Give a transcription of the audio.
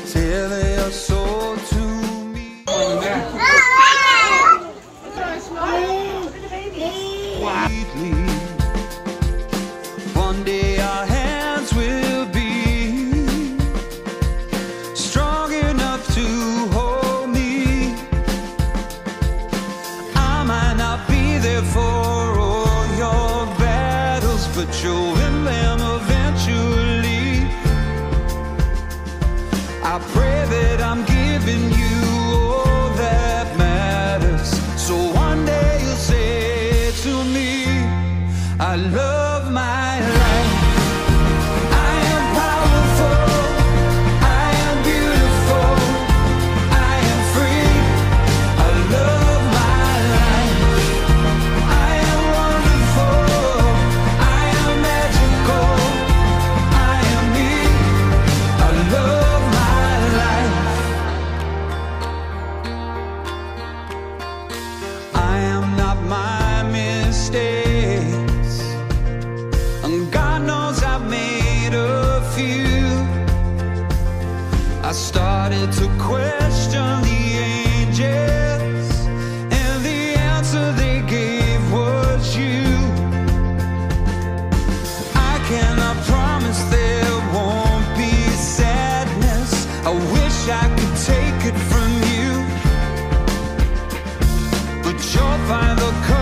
Tell your soul to me. Sweetly. One day our hands will be strong enough to hold me. I might not be there for all your battles, but you'll win them eventually. I pray that I'm giving you all that matters, so one day you'll say to me, I love my life. I am powerful, I am beautiful, I am free. I love my life. I am wonderful, I am magical, I am me. I love my life. I am not my mistakes, and God knows I've made a few. I started to question the angels, and the answer they gave was you. I cannot promise there won't be sadness. I wish I could take it from you, but you'll find the